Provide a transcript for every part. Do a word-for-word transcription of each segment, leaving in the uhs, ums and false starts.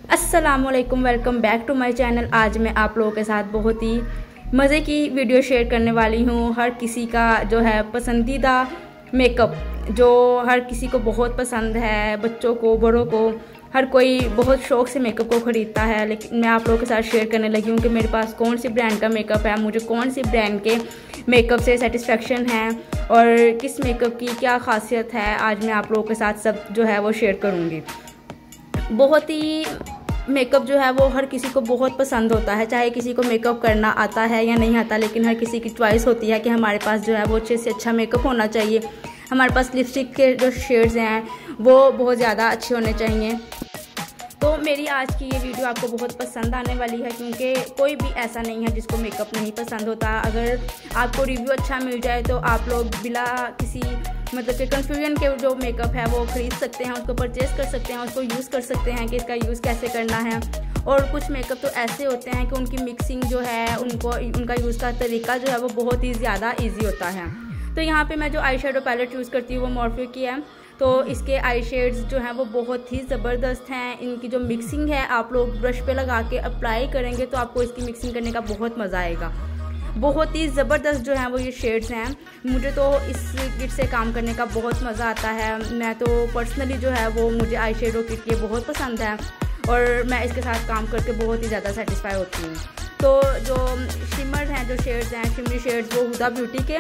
अस्सलामुअलैकुम, welcome back to my channel. आज मैं आप लोगों के साथ बहुत ही मज़े की वीडियो शेयर करने वाली हूँ। हर किसी का जो है पसंदीदा मेकअप, जो हर किसी को बहुत पसंद है, बच्चों को, बड़ों को, हर कोई बहुत शौक़ से मेकअप को ख़रीदता है। लेकिन मैं आप लोगों के साथ शेयर करने लगी हूँ कि मेरे पास कौन सी ब्रांड का मेकअप है, मुझे कौन सी ब्रांड के मेकअप से सेटिस्फेक्शन है और किस मेकअप की क्या ख़ासियत है। आज मैं आप लोगों के साथ सब जो है वो शेयर करूँगी। बहुत ही मेकअप जो है वो हर किसी को बहुत पसंद होता है, चाहे किसी को मेकअप करना आता है या नहीं आता, लेकिन हर किसी की चॉइस होती है कि हमारे पास जो है वो अच्छे से अच्छा मेकअप होना चाहिए। हमारे पास लिपस्टिक के जो शेड्स हैं वो बहुत ज़्यादा अच्छे होने चाहिए। तो मेरी आज की ये वीडियो आपको बहुत पसंद आने वाली है, क्योंकि कोई भी ऐसा नहीं है जिसको मेकअप नहीं पसंद होता। अगर आपको रिव्यू अच्छा मिल जाए तो आप लोग बिला किसी मतलब कि कन्फ्यूजन के जो मेकअप है वो ख़रीद सकते हैं, उसको परचेज़ कर सकते हैं, उसको यूज़ कर सकते हैं कि इसका यूज़ कैसे करना है। और कुछ मेकअप तो ऐसे होते हैं कि उनकी मिक्सिंग जो है, उनको उनका यूज़ का तरीका जो है वो बहुत ही ज़्यादा ईजी होता है। तो यहाँ पे मैं जो आई शेडो पैलेट यूज़ करती हूँ वो मॉर्फे की है। तो इसके आई शेड्स जो हैं वो बहुत ही ज़बरदस्त हैं। इनकी जो मिक्सिंग है, आप लोग ब्रश पे लगा के अप्लाई करेंगे तो आपको इसकी मिक्सिंग करने का बहुत मज़ा आएगा। बहुत ही ज़बरदस्त जो हैं वो ये शेड्स हैं। मुझे तो इस किट से काम करने का बहुत मज़ा आता है। मैं तो पर्सनली जो है वो मुझे आई शेडो किट ये बहुत पसंद है और मैं इसके साथ काम करके बहुत ही ज़्यादा सेटिस्फाई होती हूँ। तो जो शिमर हैं, जो शेड्स हैं, शिमरी शेड्स, वो हुदा ब्यूटी के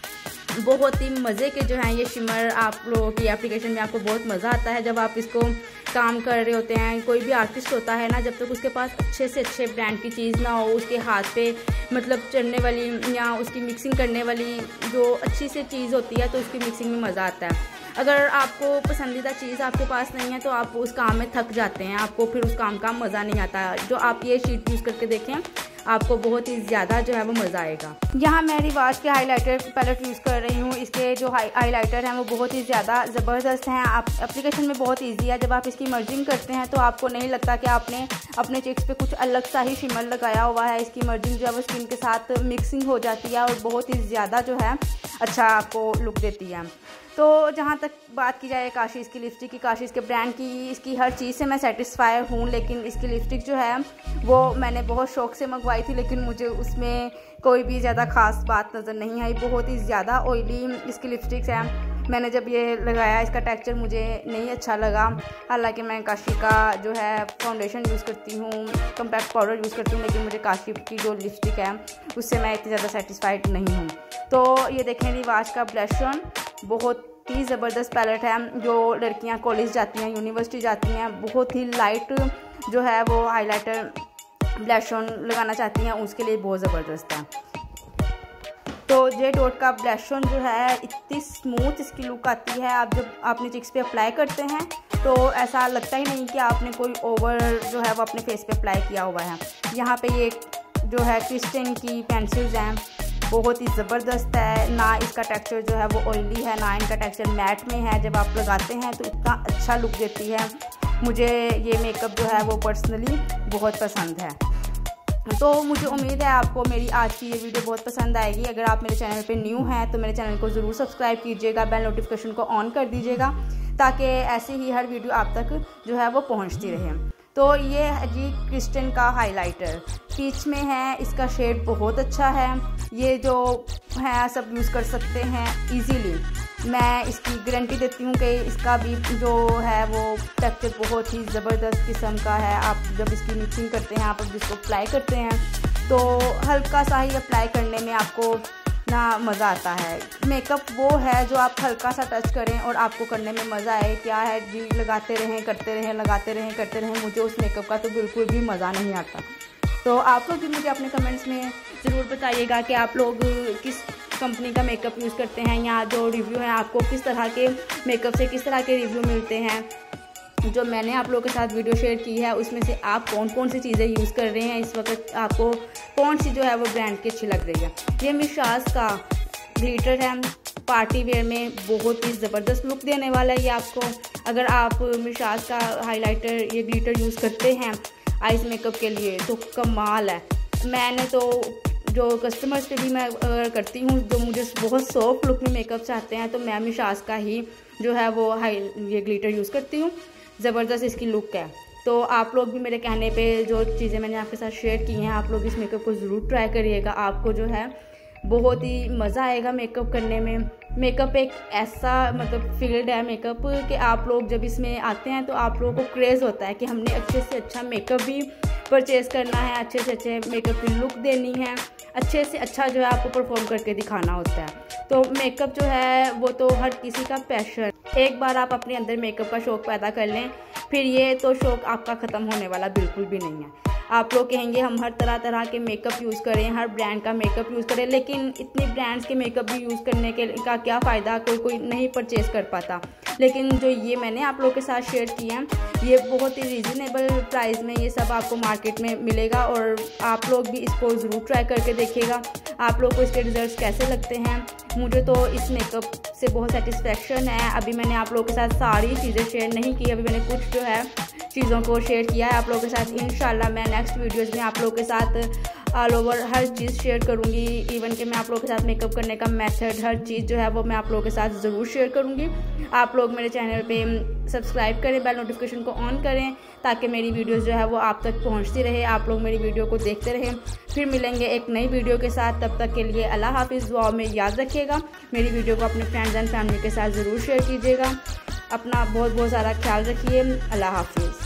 बहुत ही मज़े के जो हैं ये शिमर। आप लोगों की एप्लीकेशन में आपको बहुत मज़ा आता है जब आप इसको काम कर रहे होते हैं। कोई भी आर्टिस्ट होता है ना, जब तक उसके पास अच्छे से अच्छे ब्रांड की चीज़ ना हो, उसके हाथ पे मतलब चढ़ने वाली या उसकी मिक्सिंग करने वाली जो अच्छी सी चीज़ होती है, तो उसकी मिक्सिंग में मज़ा आता है। अगर आपको पसंदीदा चीज़ आपके पास नहीं है तो आप उस काम में थक जाते हैं, आपको फिर उस काम का मज़ा नहीं आता। जो आप ये शीट यूज़ करके देखें, आपको बहुत ही ज़्यादा जो है वो मज़ा आएगा। यहाँ मैं रिवाज के हाइलाइटर पैलेट यूज़ कर रही हूँ। इसके जो हाई हाइलाइटर हैं वो बहुत ही ज़्यादा ज़बरदस्त हैं। आप एप्लीकेशन में बहुत इजी है। जब आप इसकी मर्जिंग करते हैं तो आपको नहीं लगता कि आपने अपने चिक्स पे कुछ अलग सा ही शिमर लगाया हुआ है। इसकी मर्जिंग जो है वो स्किन के साथ मिक्सिंग हो जाती है और बहुत ही ज़्यादा जो है अच्छा आपको लुक देती है। तो जहाँ तक बात की जाए काशिश की लिपस्टिक की, काशिश के ब्रांड की, इसकी हर चीज़ से मैं सेटिस्फाई हूँ। लेकिन इसकी लिपस्टिक जो है वो मैंने बहुत शौक़ से मंगवाई थी, लेकिन मुझे उसमें कोई भी ज़्यादा ख़ास बात नज़र नहीं आई। बहुत ही ज़्यादा ऑयली इसकी लिपस्टिक्स हैं। मैंने जब ये लगाया, इसका टेक्सचर मुझे नहीं अच्छा लगा। हालांकि मैं काशी का जो है फाउंडेशन यूज़ करती हूँ, कम्पैक्ट पाउडर यूज़ करती हूँ, लेकिन मुझे काशी की जो लिपस्टिक है उससे मैं इतनी ज़्यादा सेटिस्फाइड नहीं हूँ। तो ये देखें, रिवाज का ब्लश ऑन बहुत ही ज़बरदस्त पैलेट है। जो लड़कियां कॉलेज जाती हैं, यूनिवर्सिटी जाती हैं, बहुत ही लाइट जो है वो हाइलाइटर ब्लश ऑन लगाना चाहती हैं, उसके लिए बहुत ज़बरदस्त है। तो जे डॉट का ब्लश ऑन जो है इतनी स्मूथ इसकी लुक आती है। आप जब अपने चिक्स पे अप्लाई करते हैं तो ऐसा लगता ही नहीं कि आपने कोई ओवर जो है वो अपने फेस पे अप्लाई किया हुआ है। यहाँ पे ये जो है क्रिस्टन की पेंसिल्स हैं, बहुत ही ज़बरदस्त है। ना इसका टेक्सचर जो है वो ऑयली है, ना इनका टेक्सचर मैट में है। जब आप लगाते हैं तो इतना अच्छा लुक देती है। मुझे ये मेकअप जो है वो पर्सनली बहुत पसंद है। तो मुझे उम्मीद है आपको मेरी आज की ये वीडियो बहुत पसंद आएगी। अगर आप मेरे चैनल पे न्यू हैं तो मेरे चैनल को ज़रूर सब्सक्राइब कीजिएगा, बेल नोटिफिकेशन को ऑन कर दीजिएगा, ताकि ऐसे ही हर वीडियो आप तक जो है वो पहुँचती रहे। तो ये है जी क्रिस्टन का हाइलाइटर, पीच में है, इसका शेड बहुत अच्छा है। ये जो है सब यूज़ कर सकते हैं इजीली। मैं इसकी गारंटी देती हूँ कि इसका भी जो है वो टेक्सचर बहुत ही ज़बरदस्त किस्म का है। आप जब इसकी मिक्सिंग करते हैं, आप जब इसको अप्लाई करते हैं तो हल्का सा ही अप्लाई करने में आपको ना मज़ा आता है। मेकअप वो है जो आप हल्का सा टच करें और आपको करने में मज़ा आए। क्या है जी, लगाते रहें करते रहें लगाते रहें करते रहें, मुझे उस मेकअप का तो बिल्कुल भी मज़ा नहीं आता। तो आप लोग भी मुझे अपने कमेंट्स में ज़रूर बताइएगा कि आप लोग किस कंपनी का मेकअप यूज़ करते हैं, या जो रिव्यू हैं आपको किस तरह के मेकअप से किस तरह के रिव्यू मिलते हैं। जो मैंने आप लोगों के साथ वीडियो शेयर की है उसमें से आप कौन कौन सी चीज़ें यूज़ कर रहे हैं इस वक्त, आपको कौन सी जो है वो ब्रांड की अच्छी लग रही है। ये मिशास का ग्लिटर है, पार्टी वेयर में बहुत ही ज़बरदस्त लुक देने वाला है ये आपको। अगर आप मिशास का हाइलाइटर ये ग्लिटर यूज़ करते हैं आइस मेकअप के लिए तो कमाल है। मैंने तो जो कस्टमर्स पे भी मैं अगर करती हूँ, जो मुझे बहुत सॉफ्ट लुक में मेकअप चाहते हैं, तो मैं मिशास का ही जो है वो हाई ये ग्लिटर यूज़ करती हूँ। ज़बरदस्त इसकी लुक है। तो आप लोग भी मेरे कहने पे जो चीज़ें मैंने आपके साथ शेयर की हैं, आप लोग इस मेकअप को ज़रूर ट्राई करिएगा। आपको जो है बहुत ही मज़ा आएगा मेकअप करने में। मेकअप एक ऐसा मतलब फील्ड है मेकअप कि आप लोग जब इसमें आते हैं तो आप लोगों को क्रेज़ होता है कि हमने अच्छे से अच्छा मेकअप भी परचेज़ करना है, अच्छे से अच्छे मेकअप की लुक देनी है, अच्छे से अच्छा जो है आपको परफॉर्म करके दिखाना होता है। तो मेकअप जो है वो तो हर किसी का पैशन। एक बार आप अपने अंदर मेकअप का शौक़ पैदा कर लें, फिर ये तो शौक़ आपका ख़त्म होने वाला बिल्कुल भी नहीं है। आप लोग कहेंगे हम हर तरह तरह के मेकअप यूज़ करें, हर ब्रांड का मेकअप यूज़ करें, लेकिन इतनी ब्रांड्स के मेकअप भी यूज़ करने के का क्या फ़ायदा, कोई कोई नहीं परचेज़ कर पाता। लेकिन जो ये मैंने आप लोगों के साथ शेयर किया है, ये बहुत ही रीज़नेबल प्राइस में ये सब आपको मार्केट में मिलेगा और आप लोग भी इसको ज़रूर ट्राई करके देखिएगा। आप लोग को इसके रिज़ल्ट कैसे लगते हैं। मुझे तो इस मेकअप से बहुत सेटिस्फेक्शन है। अभी मैंने आप लोगों के साथ सारी चीज़ें शेयर नहीं की, अभी मैंने कुछ जो है चीज़ों को शेयर किया है आप लोगों के साथ। इंशाल्लाह मैं नेक्स्ट वीडियोज़ में आप लोगों के साथ ऑल ओवर हर चीज़ शेयर करूँगी। इवन कि मैं आप लोगों के साथ मेकअप करने का मेथड, हर चीज़ जो है वो मैं आप लोगों के साथ ज़रूर शेयर करूँगी। आप लोग मेरे चैनल पे सब्सक्राइब करें, बेल नोटिफिकेशन को ऑन करें ताकि मेरी वीडियोस जो है वो आप तक पहुंचती रहे, आप लोग मेरी वीडियो को देखते रहें। फिर मिलेंगे एक नई वीडियो के साथ, तब तक के लिए अल्लाह हाफिज़। दुआ में याद रखिएगा, मेरी वीडियो को अपने फ्रेंड्स एंड फैमिली के साथ ज़रूर शेयर कीजिएगा। अपना बहुत बहुत सारा ख्याल रखिए। अल्लाह हाफिज़।